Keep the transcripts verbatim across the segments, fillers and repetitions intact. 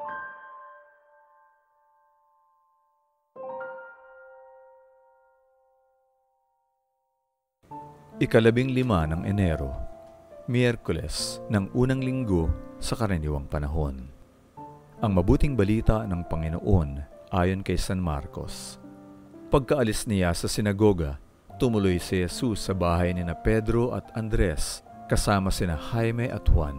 Ikalabing lima ng Enero, Miyerkules ng unang linggo sa karaniwang panahon. Ang mabuting balita ng Panginoon ayon kay San Marcos. Pagkaalis niya sa sinagoga, tumuloy si Jesus sa bahay ni na Pedro at Andres kasama sina Jaime at Juan.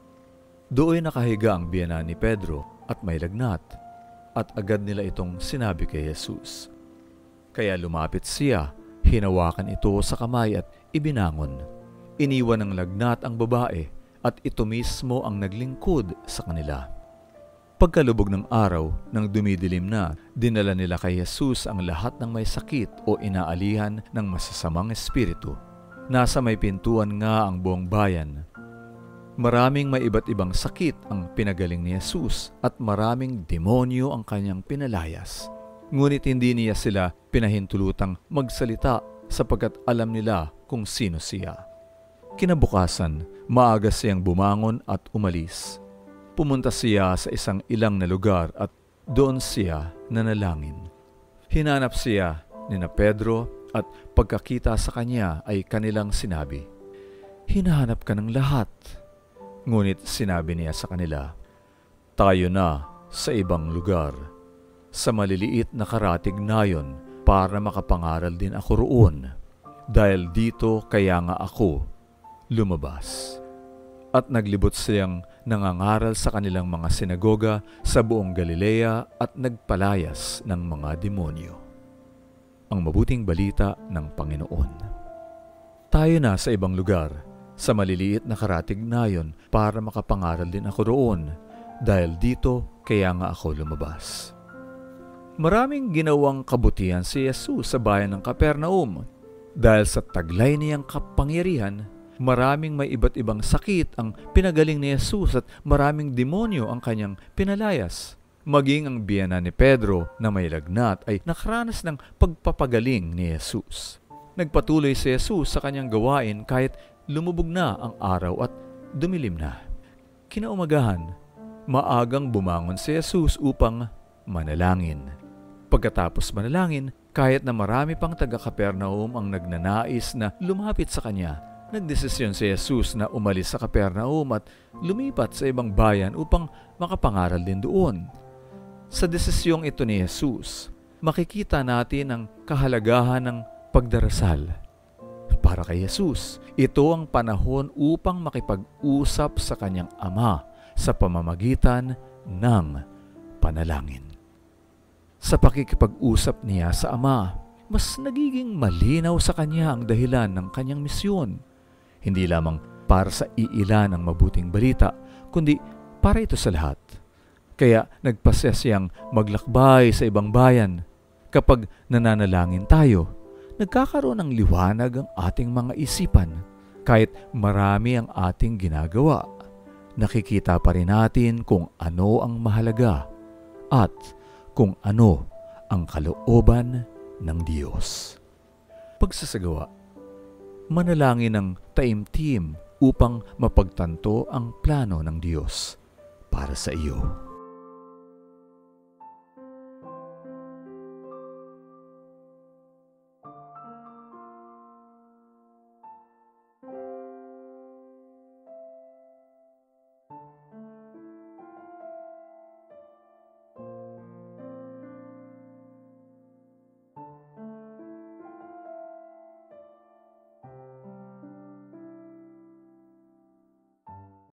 Doon nakahiga ang biyenan ni Pedro at may lagnat, at agad nila itong sinabi kay Jesus. Kaya lumapit siya, hinawakan ito sa kamay at ibinangon. Iniwan ng lagnat ang babae at ito mismo ang naglingkod sa kanila. Pagkalubog ng araw, nang dumidilim na, dinala nila kay Jesus ang lahat ng may sakit o inaalihan ng masasamang espiritu. Nasa may pintuan nga ang buong bayan. Maraming may iba't ibang sakit ang pinagaling ni Jesus at maraming demonyo ang kanyang pinalayas. Ngunit hindi niya sila pinahintulutang magsalita sapagkat alam nila kung sino siya. Kinabukasan, maaga siyang bumangon at umalis. Pumunta siya sa isang ilang na lugar at doon siya nanalangin. Hinanap siya ni na Pedro at pagkakita sa kanya ay kanilang sinabi, "Hinahanap ka ng lahat." Ngunit sinabi niya sa kanila, "Tayo na sa ibang lugar, sa maliliit na karatig nayon para makapangaral din ako roon. Dahil dito kaya nga ako lumabas." At naglibot siyang nangangaral sa kanilang mga sinagoga sa buong Galilea at nagpalayas ng mga demonyo. Ang mabuting balita ng Panginoon. Tayo na sa ibang lugar, sa maliliit na karatig nayon para makapangaral din ako roon, dahil dito kaya nga ako lumabas. Maraming ginawang kabutihan si Jesus sa bayan ng Capernaum. Dahil sa taglay niyang kapangyarihan, maraming may iba't ibang sakit ang pinagaling ni Jesus at maraming demonyo ang kanyang pinalayas. Maging ang biyenan ni Pedro na may lagnat ay nakaranas ng pagpapagaling ni Jesus. Nagpatuloy si Jesus sa kanyang gawain kahit lumubog na ang araw at dumilim na. Kinaumagahan, maagang bumangon si Jesus upang manalangin. Pagkatapos manalangin, kahit na marami pang taga-Capernaum ang nagnanais na lumapit sa kanya, nagdesisyon si Jesus na umalis sa Capernaum at lumipat sa ibang bayan upang makapangaral din doon. Sa desisyong ito ni Jesus, makikita natin ang kahalagahan ng pagdarasal. Para kay Jesus, ito ang panahon upang makipag-usap sa kanyang Ama sa pamamagitan ng panalangin. Sa pakikipag-usap niya sa Ama, mas nagiging malinaw sa kanya ang dahilan ng kanyang misyon. Hindi lamang para sa iilan ang mabuting balita, kundi para ito sa lahat. Kaya nagpasya siyang maglakbay sa ibang bayan. Kapag nananalangin tayo, nagkakaroon ng liwanag ang ating mga isipan. Kahit marami ang ating ginagawa, nakikita pa rin natin kung ano ang mahalaga at kung ano ang kalooban ng Diyos. Pagsasagawa, manalangin ng taimtim upang mapagtanto ang plano ng Diyos para sa iyo.